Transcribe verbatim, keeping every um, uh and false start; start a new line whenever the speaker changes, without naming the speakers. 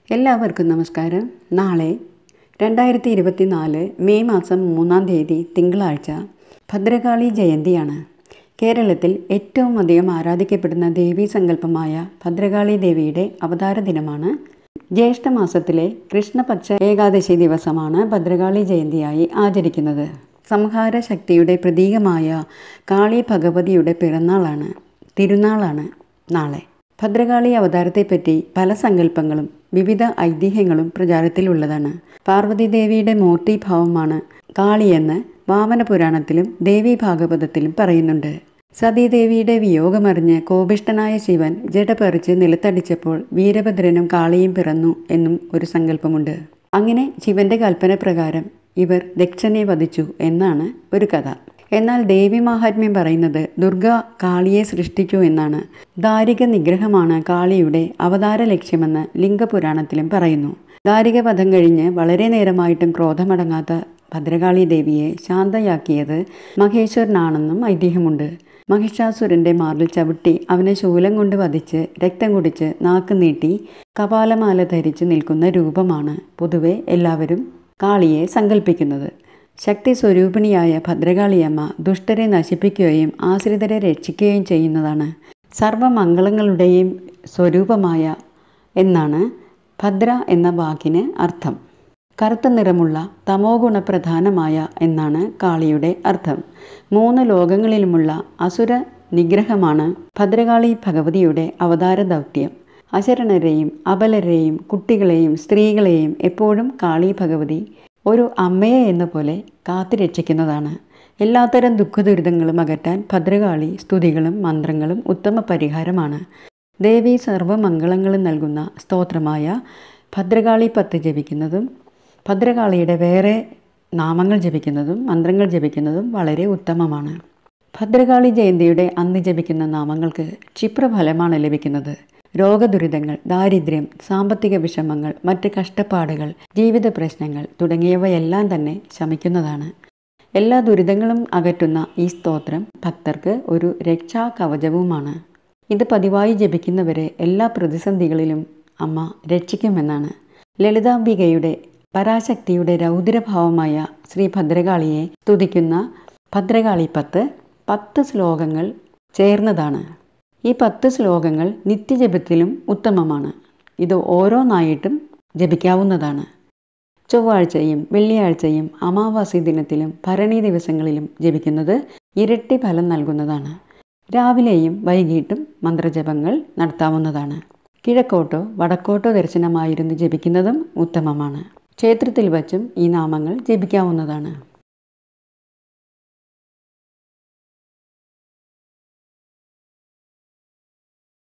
എല്ലാവർക്കും നമസ്കാരം. നാളെ രണ്ടായിരത്തി ഇരുപത്തി നാല് മെയ് മാസം മൂന്നാം തീയതി തിങ്കളാഴ്ച ഭദ്രകാളി ജയന്തിയാണ്. കേരളത്തിൽ ഏറ്റവും അധികം ആരാധിക്കപ്പെടുന്ന ദേവീ സങ്കല്പമായ ഭദ്രകാളി ദേവിയുടെ അവതാര ദിനമാണ്. ജ്യേഷ്ഠമാസത്തിലെ കൃഷ്ണപക്ഷ ഏകാദശി ദിവസമാണ് ഭദ്രകാളി ജയന്തിയായി ആചരിക്കുന്നത്. സംഹാര ശക്തിയുടെ പ്രതീകമായ കാളി ഭഗവതിയുടെ പിറന്നാളാണ് തിരുനാളാണ് നാളെ. ഭദ്രകാളി അവതാരത്തെപ്പറ്റി പല സങ്കല്പങ്ങളും വിവിധ ഐതിഹ്യങ്ങളും പ്രചാരത്തിലുള്ളതാണ്. പാർവതീദേവിയുടെ മൂർത്തിഭാവമാണ് കാളിയെന്ന് വാമന പുരാണത്തിലും ദേവീ ഭാഗവതത്തിലും പറയുന്നുണ്ട്. സതീദേവിയുടെ വിയോഗമറിഞ്ഞ് കോപിഷ്ഠനായ ശിവൻ ജട പറിച്ച് നിലത്തടിച്ചപ്പോൾ വീരഭദ്രനും കാളിയും പിറന്നു എന്നും ഒരു സങ്കല്പമുണ്ട്. അങ്ങനെ ശിവന്റെ കൽപ്പന പ്രകാരം ഇവർ ദക്ഷനെ വധിച്ചു എന്നാണ് ഒരു കഥ. എന്നാൽ ദേവി മാഹാത്മ്യം പറയുന്നത് ദുർഗ കാളിയെ സൃഷ്ടിച്ചു എന്നാണ്. ദാരിക നിഗ്രഹമാണ് കാളിയുടെ അവതാര ലക്ഷ്യമെന്ന് ലിംഗപുരാണത്തിലും പറയുന്നു. ദാരിക വധം കഴിഞ്ഞ് വളരെ നേരമായിട്ടും ക്രോധമടങ്ങാത്ത ഭദ്രകാളി ദേവിയെ ശാന്തയാക്കിയത് മഹേശ്വരനാണെന്നും ഐതിഹ്യമുണ്ട്. മഹിഷാസുരന്റെ മാറിൽ ചവിട്ടി അവനെ ശൂലം കൊണ്ട് വധിച്ച് രക്തം കുടിച്ച് നാക്ക് നീട്ടി കപാലമാല ധരിച്ച് നിൽക്കുന്ന രൂപമാണ് പൊതുവെ എല്ലാവരും കാളിയെ സങ്കല്പിക്കുന്നത്. ശക്തി സ്വരൂപിണിയായ ഭദ്രകാളിയമ്മ ദുഷ്ടരെ നശിപ്പിക്കുകയും ആശ്രിതരെ രക്ഷിക്കുകയും ചെയ്യുന്നതാണ്. സർവമംഗളങ്ങളുടെയും സ്വരൂപമായ എന്നാണ് ഭദ്ര എന്ന വാക്കിന് അർത്ഥം. കറുത്ത നിറമുള്ള തമോ ഗുണപ്രധാനമായ എന്നാണ് കാളിയുടെ അർത്ഥം. മൂന്ന് ലോകങ്ങളിലുമുള്ള അസുര നിഗ്രഹമാണ് ഭദ്രകാളി ഭഗവതിയുടെ അവതാര ദൗത്യം. അശരണരെയും അബലരെയും കുട്ടികളെയും സ്ത്രീകളെയും എപ്പോഴും കാളി ഭഗവതി ഒരു അമ്മയെ എന്ന പോലെ കാത്തുരക്ഷിക്കുന്നതാണ്. എല്ലാത്തരം ദുഃഖദുരിതങ്ങളും അകറ്റാൻ ഭദ്രകാളി സ്തുതികളും മന്ത്രങ്ങളും ഉത്തമ പരിഹാരമാണ്. ദേവി സർവമംഗളങ്ങളും നൽകുന്ന സ്തോത്രമായ ഭദ്രകാളി പത്ത് ജപിക്കുന്നതും ഭദ്രകാളിയുടെ വേറെ നാമങ്ങൾ ജപിക്കുന്നതും മന്ത്രങ്ങൾ ജപിക്കുന്നതും വളരെ ഉത്തമമാണ്. ഭദ്രകാളി ജയന്തിയുടെ അന്ന് ജപിക്കുന്ന നാമങ്ങൾക്ക് ക്ഷിപ്രഫലമാണ് ലഭിക്കുന്നത്. രോഗദുരിതങ്ങൾ, ദാരിദ്ര്യം, സാമ്പത്തിക വിഷമങ്ങൾ, മറ്റ് കഷ്ടപ്പാടുകൾ, ജീവിത പ്രശ്നങ്ങൾ തുടങ്ങിയവയെല്ലാം തന്നെ ശമിക്കുന്നതാണ്. എല്ലാ ദുരിതങ്ങളും അകറ്റുന്ന ഈ സ്തോത്രം ഭക്തർക്ക് ഒരു രക്ഷാ കവചവുമാണ്. ഇത് പതിവായി ജപിക്കുന്നവരെ എല്ലാ പ്രതിസന്ധികളിലും അമ്മ രക്ഷിക്കുമെന്നാണ്. ലളിതാംബികയുടെ പരാശക്തിയുടെ രൗദ്രഭാവമായ ശ്രീ ഭദ്രകാളിയെ സ്തുതിക്കുന്ന ഭദ്രകാളി പത്ത് പത്ത് ശ്ലോകങ്ങൾ ചേർന്നതാണ്. ഈ പത്ത് ശ്ലോകങ്ങൾ നിത്യജപത്തിലും ഉത്തമമാണ്. ഇത് ഓരോന്നായിട്ടും ജപിക്കാവുന്നതാണ്. ചൊവ്വാഴ്ചയും വെള്ളിയാഴ്ചയും അമാവാസി ദിനത്തിലും ഭരണി ദിവസങ്ങളിലും ജപിക്കുന്നത് ഇരട്ടി ഫലം നൽകുന്നതാണ്. രാവിലെയും വൈകിട്ടും മന്ത്രജപങ്ങൾ നടത്താവുന്നതാണ്. കിഴക്കോട്ടോ വടക്കോട്ടോ ദർശനമായിരുന്നു ജപിക്കുന്നതും ഉത്തമമാണ്. ക്ഷേത്രത്തിൽ വച്ചും ഈ നാമങ്ങൾ ജപിക്കാവുന്നതാണ്.